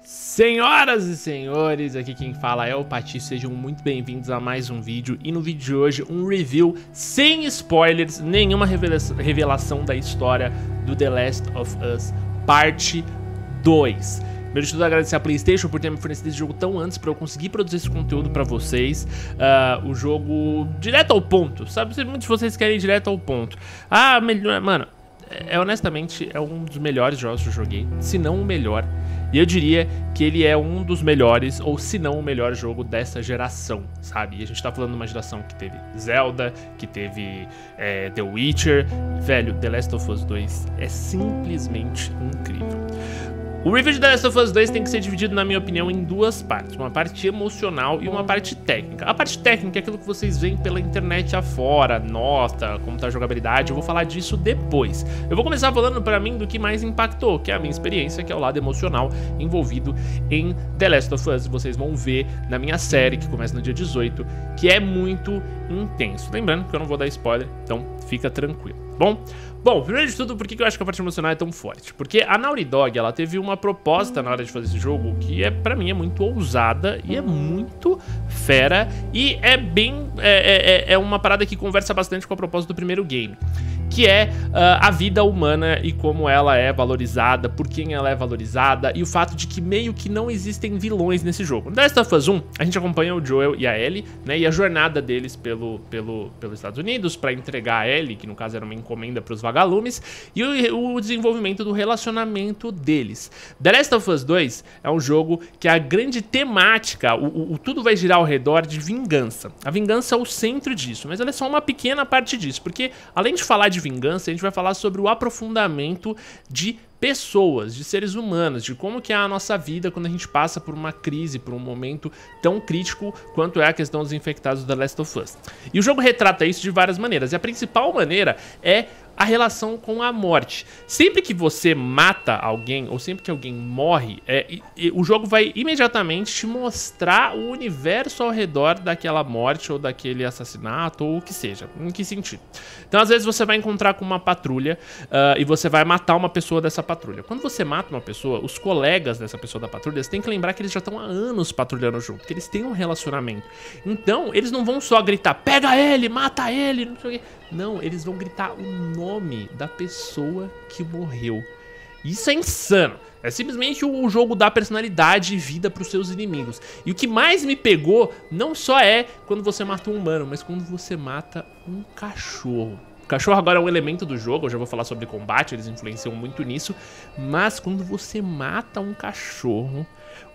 Senhoras e senhores, aqui quem fala é o Pati, sejam muito bem-vindos a mais um vídeo. E no vídeo de hoje, um review sem spoilers, nenhuma revelação da história do The Last of Us Parte 2. Primeiro de tudo, agradecer a PlayStation por ter me fornecido esse jogo tão antes para eu conseguir produzir esse conteúdo para vocês. O jogo direto ao ponto, sabe? Muitos de vocês querem ir direto ao ponto. Mano, honestamente, é um dos melhores jogos que eu joguei, se não o melhor. E eu diria que ele é um dos melhores, ou se não o melhor jogo dessa geração, sabe? E a gente tá falando de uma geração que teve Zelda, que teve The Witcher. Velho, The Last of Us 2 é simplesmente incrível. O review de The Last of Us 2 tem que ser dividido, na minha opinião, em duas partes. Uma parte emocional e uma parte técnica. A parte técnica é aquilo que vocês veem pela internet afora, nota, como tá a jogabilidade. Eu vou falar disso depois. Eu vou começar falando pra mim do que mais impactou, que é a minha experiência, que é o lado emocional envolvido em The Last of Us. Vocês vão ver na minha série, que começa no dia 18, que é muito intenso. Lembrando que eu não vou dar spoiler, então fica tranquilo, Bom, primeiro de tudo, por que eu acho que a parte emocional é tão forte? Porque a Naughty Dog, ela teve uma proposta na hora de fazer esse jogo que pra mim é muito ousada e é muito fera e é bem... É uma parada que conversa bastante com a proposta do primeiro game, que é a vida humana e como ela é valorizada, por quem ela é valorizada e o fato de que meio que não existem vilões nesse jogo. No The Last of Us 1, a gente acompanha o Joel e a Ellie, né, e a jornada deles pelos Estados Unidos para entregar a Ellie, que no caso era uma encomenda para os vagalumes, e o desenvolvimento do relacionamento deles. The Last of Us 2 é um jogo que a grande temática, tudo vai girar ao redor de vingança. A vingança é o centro disso, mas ela é só uma pequena parte disso, porque além de falar de vingança, a gente vai falar sobre o aprofundamento de pessoas, de seres humanos, de como que é a nossa vida quando a gente passa por uma crise, por um momento tão crítico quanto é a questão dos infectados do The Last of Us. E o jogo retrata isso de várias maneiras, e a principal maneira é a relação com a morte. Sempre que você mata alguém, ou sempre que alguém morre, o jogo vai imediatamente te mostrar o universo ao redor daquela morte, ou daquele assassinato, ou o que seja. Em que sentido? Então, às vezes, você vai encontrar com uma patrulha e você vai matar uma pessoa dessa patrulha. Quando você mata uma pessoa, os colegas dessa pessoa da patrulha, você tem que lembrar que eles já estão há anos patrulhando junto, que eles têm um relacionamento. Então, eles não vão só gritar, pega ele, mata ele, não sei o quê. Não, eles vão gritar o nome da pessoa que morreu. Isso é insano. É simplesmente o jogo dar personalidade e vida para os seus inimigos. E o que mais me pegou não só é quando você mata um humano, mas quando você mata um cachorro. O cachorro agora é um elemento do jogo, eu já vou falar sobre combate, eles influenciam muito nisso. Mas quando você mata um cachorro,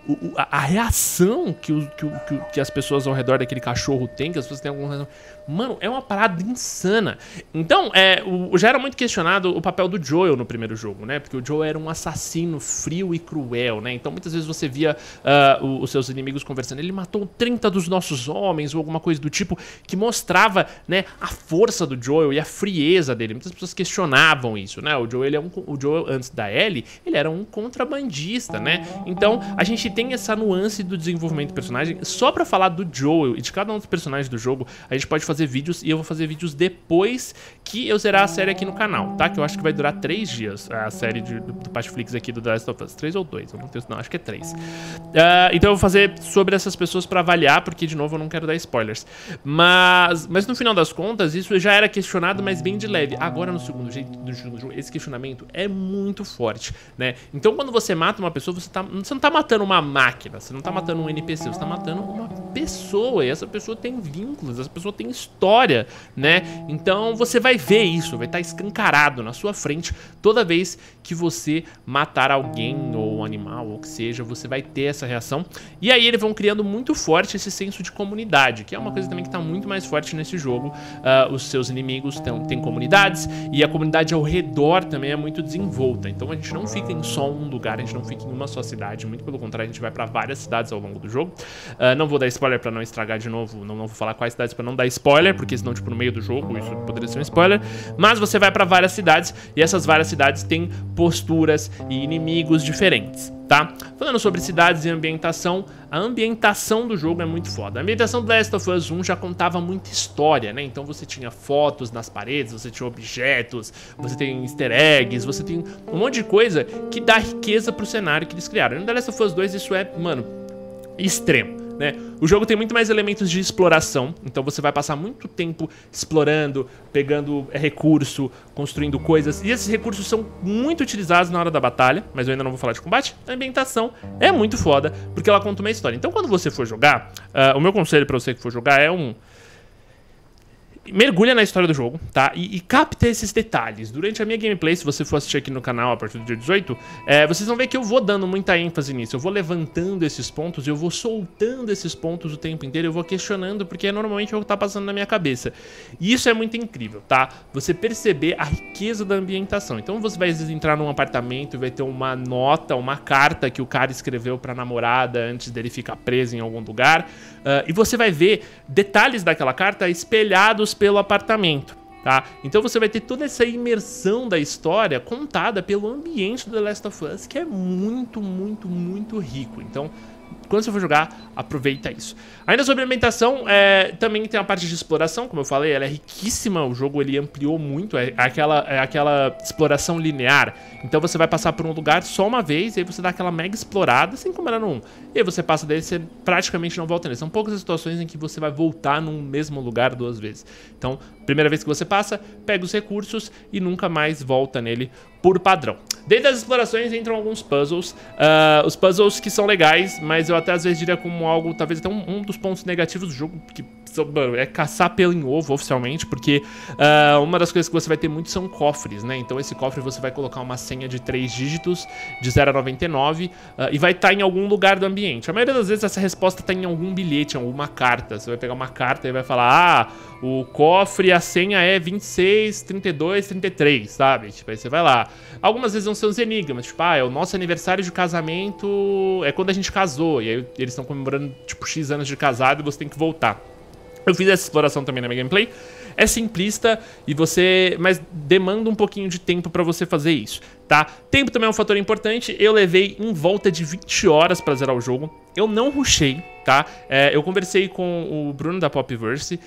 a reação que as pessoas ao redor daquele cachorro têm, que as pessoas têm alguma razão... Mano, é uma parada insana. Então, já era muito questionado o papel do Joel no primeiro jogo, né? Porque o Joel era um assassino frio e cruel, né? Então, muitas vezes você via os seus inimigos conversando. Ele matou 30 dos nossos homens, ou alguma coisa do tipo, que mostrava, né, a força do Joel e a frieza dele. Muitas pessoas questionavam isso, né? O Joel, antes da Ellie, ele era um contrabandista, né? Então, a gente tem essa nuance do desenvolvimento do personagem. Só pra falar do Joel e de cada um dos personagens do jogo, a gente pode fazer vídeos, e eu vou fazer vídeos depois que eu zerar a série aqui no canal, tá? Que eu acho que vai durar 3 dias, a série do Patflix aqui do The Last of Us. 3 ou 2, eu não tenho, não, acho que é 3. Então eu vou fazer sobre essas pessoas pra avaliar, porque de novo eu não quero dar spoilers. Mas no final das contas, isso já era questionado, mas bem de leve. Agora no segundo jogo, esse questionamento é muito forte, né? Então quando você mata uma pessoa, você não tá matando uma máquina, você não tá matando um NPC, você tá matando uma pessoa, e essa pessoa tem vínculos, essa pessoa tem história, né? Então você vai ver isso, vai estar escancarado na sua frente toda vez que você matar alguém ou um animal ou o que seja, você vai ter essa reação. E aí eles vão criando muito forte esse senso de comunidade, que é uma coisa também que está muito mais forte nesse jogo. Os seus inimigos têm comunidades, e a comunidade ao redor também é muito desenvolta. Então a gente não fica em só um lugar, a gente não fica em uma só cidade, muito pelo contrário, a gente vai para várias cidades ao longo do jogo. Não vou dar spoiler para não estragar de novo, não vou falar quais cidades para não dar spoiler, porque senão, tipo, no meio do jogo isso poderia ser um spoiler. Mas você vai pra várias cidades, e essas várias cidades têm posturas e inimigos diferentes. cidades, tá? Falando sobre cidades e ambientação, a ambientação do jogo é muito foda. A ambientação do The Last of Us 1 já contava muita história, né? Então você tinha fotos nas paredes, você tinha objetos, você tem easter eggs, você tem um monte de coisa que dá riqueza pro cenário que eles criaram. No The Last of Us 2 isso é, mano, extremo, né? O jogo tem muito mais elementos de exploração, então você vai passar muito tempo explorando, pegando recurso, construindo coisas, e esses recursos são muito utilizados na hora da batalha, mas eu ainda não vou falar de combate. A ambientação é muito foda, porque ela conta uma história. Então quando você for jogar, o meu conselho pra você que for jogar é mergulha na história do jogo, tá? E capta esses detalhes. Durante a minha gameplay, se você for assistir aqui no canal a partir do dia 18, vocês vão ver que eu vou dando muita ênfase nisso. Eu vou levantando esses pontos, eu vou soltando esses pontos o tempo inteiro, eu vou questionando, porque normalmente é o que tá passando na minha cabeça. E isso é muito incrível, tá? Você perceber a riqueza da ambientação. Então você vai às vezes entrar num apartamento e vai ter uma nota, uma carta que o cara escreveu pra namorada antes dele ficar preso em algum lugar. E você vai ver detalhes daquela carta espelhados pelo apartamento, tá? Então você vai ter toda essa imersão da história contada pelo ambiente do The Last of Us, que é muito, muito, muito rico. Então, quando você for jogar, aproveita isso. Ainda sobre a ambientação, também tem a parte de exploração, como eu falei, ela é riquíssima, o jogo ele ampliou muito, é aquela exploração linear. Então você vai passar por um lugar só uma vez, e aí você dá aquela mega explorada, assim como era no 1. E aí você passa dele e você praticamente não volta nele. São poucas as situações em que você vai voltar num mesmo lugar 2 vezes. Então, primeira vez que você passa, pega os recursos e nunca mais volta nele por padrão. Dentro das explorações entram alguns puzzles, os puzzles que são legais, mas eu até às vezes diria como algo, talvez até um dos pontos negativos do jogo, que é caçar pelo em ovo oficialmente, porque uma das coisas que você vai ter muito são cofres, né? Então esse cofre você vai colocar uma senha de 3 dígitos, de 0 a 99, e vai estar em algum lugar do ambiente. A maioria das vezes essa resposta está em algum bilhete, em alguma carta. Você vai pegar uma carta e vai falar, o cofre, a senha é 26, 32, 33, sabe? Tipo, aí você vai lá. Algumas vezes vão ser os enigmas, tipo, é o nosso aniversário de casamento é quando a gente casou, e aí eles estão comemorando, tipo, X anos de casado e você tem que voltar. Eu fiz essa exploração também na minha gameplay. É simplista mas demanda um pouquinho de tempo pra você fazer isso, tá? Tempo também é um fator importante. Eu levei em volta de 20 horas pra zerar o jogo. Eu não rushei, tá? Eu conversei com o Bruno da Popverse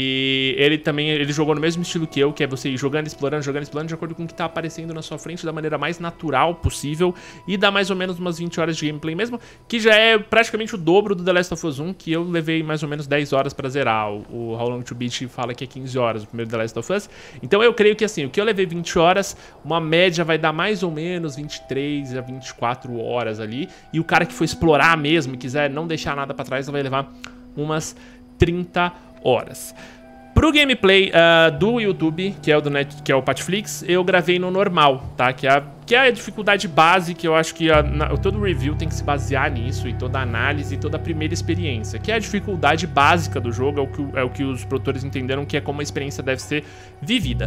e ele jogou no mesmo estilo que eu, que é você ir jogando, explorando, de acordo com o que tá aparecendo na sua frente da maneira mais natural possível, e dá mais ou menos umas 20 horas de gameplay mesmo, que já é praticamente o dobro do The Last of Us 1, que eu levei mais ou menos 10 horas pra zerar. O How Long to Beat fala que é 15 horas o primeiro The Last of Us. Então eu creio que assim, o que eu levei 20 horas, uma média vai dar mais ou menos 23 a 24 horas ali, e o cara que for explorar mesmo, quiser não deixar nada pra trás, vai levar umas 30 horas. Pro gameplay do YouTube, que é o Patflix, eu gravei no normal, tá? Que é a dificuldade base, que eu acho que todo review tem que se basear nisso, e toda análise, e toda a primeira experiência, que é a dificuldade básica do jogo, é o que os produtores entenderam que é como a experiência deve ser vivida.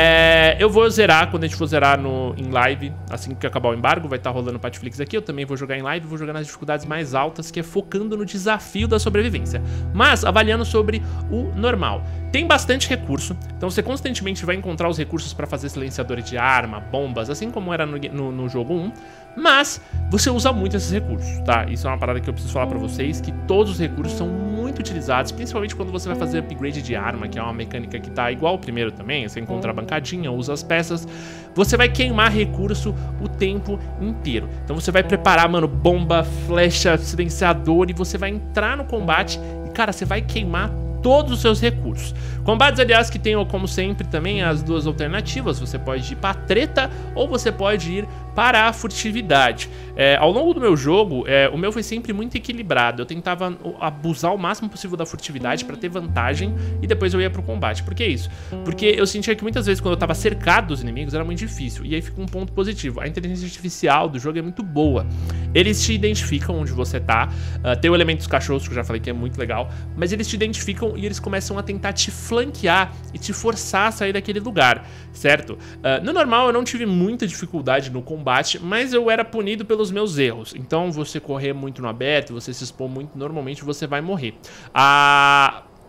Eu vou zerar, quando a gente for zerar em live, assim que acabar o embargo, vai estar rolando o Patflix aqui, eu também vou jogar em live, vou jogar nas dificuldades mais altas, que é focando no desafio da sobrevivência, mas avaliando sobre o normal. Tem bastante recurso, então você constantemente vai encontrar os recursos para fazer silenciadores de arma, bombas, assim como era no jogo 1, mas você usa muito esses recursos, tá? Isso é uma parada que eu preciso falar pra vocês, que todos os recursos são muito utilizados, principalmente quando você vai fazer upgrade de arma, que é uma mecânica que tá igual ao primeiro também, você encontra a bancadinha, usa as peças, você vai queimar recurso o tempo inteiro. Então você vai preparar, mano, bomba, flecha, silenciador, e você vai entrar no combate e, cara, você vai queimar todos os seus recursos. Combates, aliás, que tem, como sempre, também as duas alternativas. Você pode ir para a treta ou você pode ir para a furtividade. Ao longo do meu jogo, o meu foi sempre muito equilibrado. Eu tentava abusar o máximo possível da furtividade para ter vantagem e depois eu ia pro combate. Por que isso? Porque eu sentia que muitas vezes quando eu tava cercado dos inimigos era muito difícil. E aí fica um ponto positivo. A inteligência artificial do jogo é muito boa. Eles te identificam onde você tá. Tem o elemento dos cachorros, que eu já falei que é muito legal. Mas eles te identificam e eles começam a tentar te flanquear e te forçar a sair daquele lugar, certo? No normal eu não tive muita dificuldade no combate, mas eu era punido pelos meus erros. Então você correr muito no aberto, você se expor muito, normalmente você vai morrer.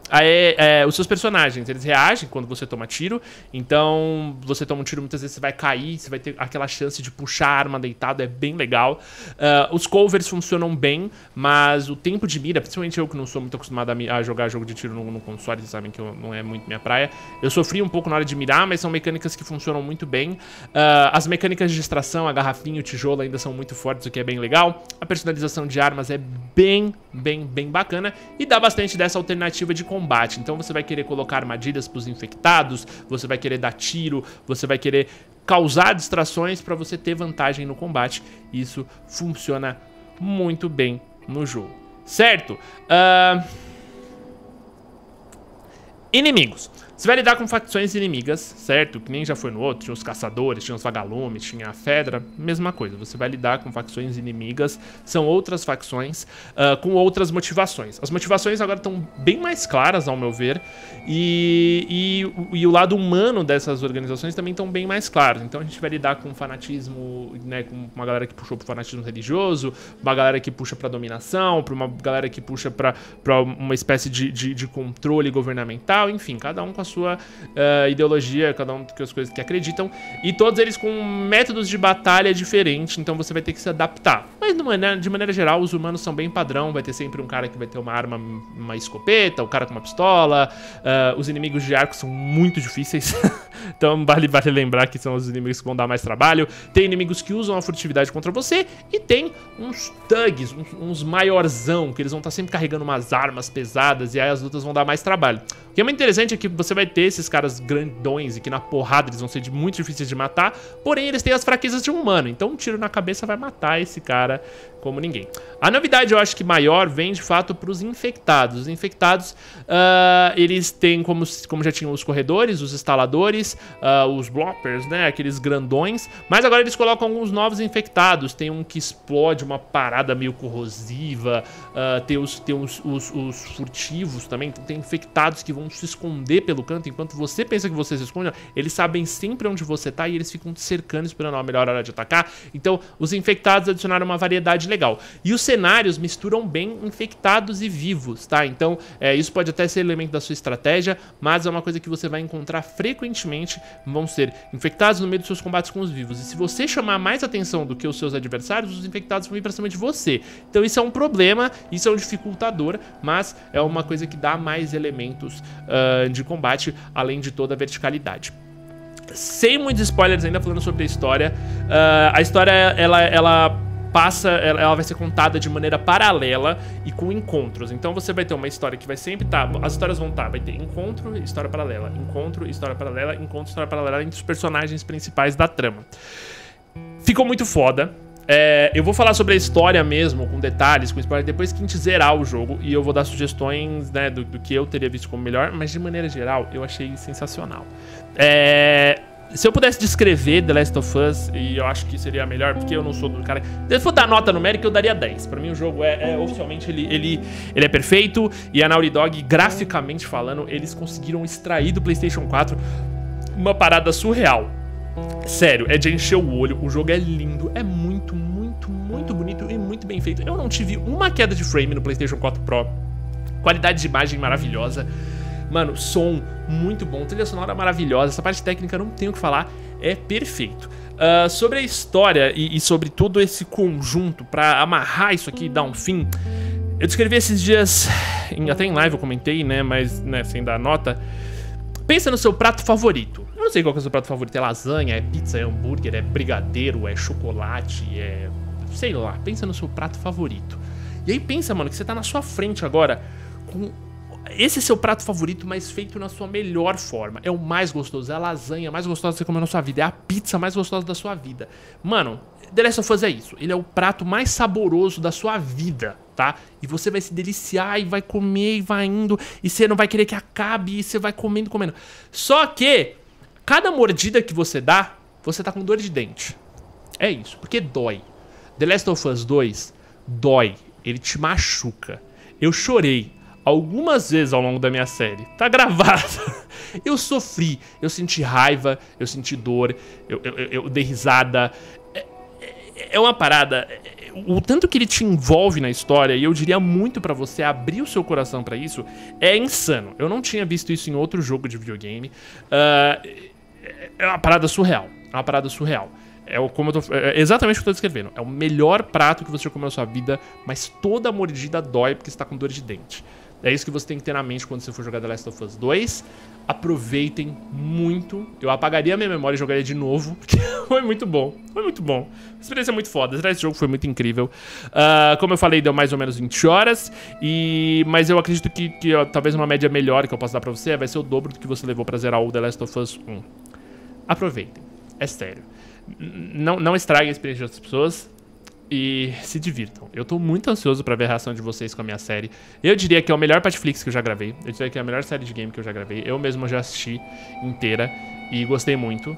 os seus personagens, eles reagem quando você toma tiro. Então, você toma um tiro, muitas vezes você vai cair, você vai ter aquela chance de puxar a arma deitado, é bem legal. Os covers funcionam bem, mas o tempo de mira, principalmente eu que não sou muito acostumado a jogar jogo de tiro no console, vocês sabem que não é muito minha praia. Eu sofri um pouco na hora de mirar, mas são mecânicas que funcionam muito bem. As mecânicas de distração, a garrafinha, o tijolo ainda são muito fortes, o que é bem legal. A personalização de armas é bem bacana e dá bastante dessa alternativa de combate. Então você vai querer colocar armadilhas para os infectados, você vai querer dar tiro, você vai querer causar distrações para você ter vantagem no combate. Isso funciona muito bem no jogo, certo? Inimigos. Você vai lidar com facções inimigas, certo? Que nem já foi no outro, tinha os caçadores, tinha os vagalumes, tinha a Fedra, mesma coisa. Você vai lidar com facções inimigas, são outras facções com outras motivações. As motivações agora estão bem mais claras, ao meu ver, e o lado humano dessas organizações também estão bem mais claros. Então a gente vai lidar com fanatismo, né, com uma galera que puxou pro fanatismo religioso, uma galera que puxa pra dominação, pra uma galera que puxa pra uma espécie de controle governamental, enfim, cada um com a sua ideologia, cada um com as coisas que acreditam, e todos eles com métodos de batalha diferentes, então você vai ter que se adaptar. Mas de maneira geral, os humanos são bem padrão, vai ter sempre um cara que vai ter uma arma, uma escopeta, o cara com uma pistola, os inimigos de arco são muito difíceis, então vale lembrar que são os inimigos que vão dar mais trabalho. Tem inimigos que usam a furtividade contra você, e tem uns thugs, uns maiorzão, que eles vão estar sempre carregando umas armas pesadas, e aí as lutas vão dar mais trabalho. O que é muito interessante é que você vai ter esses caras grandões e que na porrada eles vão ser muito difíceis de matar, porém eles têm as fraquezas de um humano, então um tiro na cabeça vai matar esse cara como ninguém. A novidade, eu acho que maior, vem de fato para os infectados. Os infectados, eles têm, como já tinham os corredores, os instaladores, os bloppers, né, aqueles grandões, mas agora eles colocam alguns novos infectados. Tem um que explode uma parada meio corrosiva, tem os furtivos também, então tem infectados que vão se esconder pelo canto, enquanto você pensa que você se esconde, eles sabem sempre onde você tá e eles ficam te cercando, esperando a melhor hora de atacar. Então, os infectados adicionaram uma variedade legal. E os cenários misturam bem infectados e vivos, tá? Então, isso pode até ser elemento da sua estratégia, mas é uma coisa que você vai encontrar frequentemente. Vão ser infectados no meio dos seus combates com os vivos. E se você chamar mais atenção do que os seus adversários, os infectados vão vir pra cima de você. Então, isso é um problema, isso é um dificultador, mas é uma coisa que dá mais elementos de combate, além de toda a verticalidade. Sem muitos spoilers ainda, falando sobre a história ela vai ser contada de maneira paralela e com encontros. Então você vai ter uma história que vai sempre estar, as histórias vão estar, vai ter encontro, história paralela, encontro, história paralela, encontro, história paralela entre os personagens principais da trama. Ficou muito foda. Eu vou falar sobre a história mesmo, com detalhes, com spoiler, depois que a gente zerar o jogo, e eu vou dar sugestões, né, do que eu teria visto como melhor, mas de maneira geral eu achei sensacional. Se eu pudesse descrever The Last of Us, e eu acho que seria melhor, porque eu não sou do cara... Se eu for dar nota numérica, eu daria 10. Pra mim o jogo oficialmente, ele é perfeito, e a Naughty Dog, graficamente falando, eles conseguiram extrair do PlayStation 4 uma parada surreal. Sério, é de encher o olho, o jogo é lindo, é muito bonito e muito bem feito. Eu não tive uma queda de frame no PlayStation 4 Pro, qualidade de imagem maravilhosa, mano, som muito bom, trilha sonora maravilhosa, essa parte técnica não tenho o que falar, é perfeito. Sobre a história e sobre todo esse conjunto, pra amarrar isso aqui e dar um fim, eu descrevi esses dias, até em live eu comentei, né, mas né, sem dar nota. Pensa no seu prato favorito. Eu não sei qual que é o seu prato favorito. É lasanha, é pizza, é hambúrguer, é brigadeiro, é chocolate, é... sei lá. Pensa no seu prato favorito. E aí pensa, mano, que você tá na sua frente agora com esse seu prato favorito, mas feito na sua melhor forma. É o mais gostoso, é a lasanha mais gostosa que você comeu na sua vida, é a pizza mais gostosa da sua vida. Mano, The Last of Us é isso. Ele é o prato mais saboroso da sua vida, tá? E você vai se deliciar e vai comer e vai indo, e você não vai querer que acabe, e você vai comendo. Só que cada mordida que você dá, você tá com dor de dente. É isso, porque dói. The Last of Us 2 dói, ele te machuca. Eu chorei algumas vezes ao longo da minha série, tá gravado. Eu sofri, eu senti raiva, eu senti dor, eu dei risada. É uma parada, o tanto que ele te envolve na história, e eu diria muito pra você abrir o seu coração pra isso, é insano. Eu não tinha visto isso em outro jogo de videogame. É uma parada surreal. É uma parada surreal. É exatamente o que eu tô descrevendo. É o melhor prato que você já comeu na sua vida, mas toda mordida dói porque você tá com dor de dente. É isso que você tem que ter na mente quando você for jogar The Last of Us 2. Aproveitem muito. Eu apagaria a minha memória e jogaria de novo, porque foi muito bom. Foi muito bom. A experiência é muito foda. Esse jogo foi muito incrível. Como eu falei, deu mais ou menos 20 horas. Mas eu acredito que talvez uma média melhor que eu possa dar pra você vai ser o dobro do que você levou pra zerar o The Last of Us 1. Aproveitem. É sério. Não estraguem a experiência de outras pessoas. E se divirtam. Eu tô muito ansioso pra ver a reação de vocês com a minha série. Eu diria que é o melhor Patflix que eu já gravei. Eu diria que é a melhor série de game que eu já gravei. Eu mesmo já assisti inteira e gostei muito.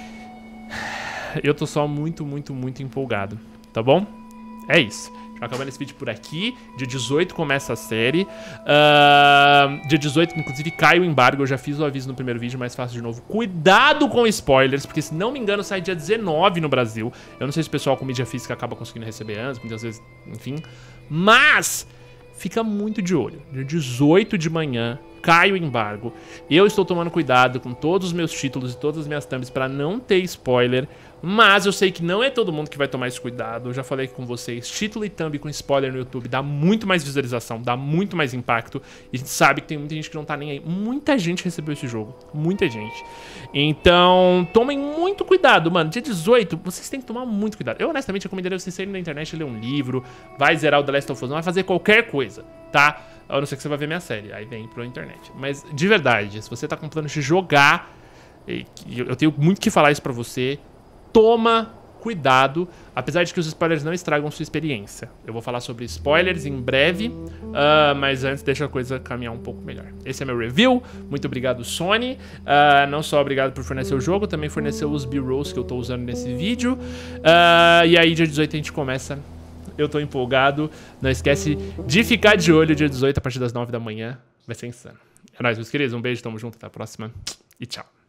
Eu tô só muito empolgado, tá bom? É isso. Já acabando esse vídeo por aqui. Dia 18 começa a série. Dia 18, inclusive, cai o embargo. Eu já fiz o aviso no primeiro vídeo, mas faço de novo. Cuidado com spoilers, porque se não me engano sai dia 19 no Brasil. Eu não sei se o pessoal com mídia física acaba conseguindo receber antes, muitas vezes, enfim. Mas fica muito de olho. Dia 18 de manhã cai o embargo. Eu estou tomando cuidado com todos os meus títulos e todas as minhas thumbs para não ter spoiler. Mas eu sei que não é todo mundo que vai tomar esse cuidado. Eu já falei com vocês, título e thumb com spoiler no YouTube dá muito mais visualização, dá muito mais impacto. E a gente sabe que tem muita gente que não tá nem aí. Muita gente recebeu esse jogo, muita gente. Então, tomem muito cuidado, mano. Dia 18, vocês têm que tomar muito cuidado. Eu, honestamente, recomendaria vocês saírem na internet, ler um livro, vai zerar o The Last of Us, não vai fazer qualquer coisa, tá? A não ser que você vai ver minha série, aí vem pra internet. Mas, de verdade, se você tá com plano de jogar, eu tenho muito que falar isso pra você, toma cuidado, apesar de que os spoilers não estragam sua experiência. Eu vou falar sobre spoilers em breve, mas antes deixa a coisa caminhar um pouco melhor. Esse é meu review, muito obrigado Sony, não só obrigado por fornecer o jogo, também forneceu os B-rolls que eu tô usando nesse vídeo, e aí dia 18 a gente começa. Eu tô empolgado, não esquece de ficar de olho dia 18 a partir das 9 da manhã, vai ser insano. É nóis, meus queridos, um beijo, tamo junto, até a próxima e tchau.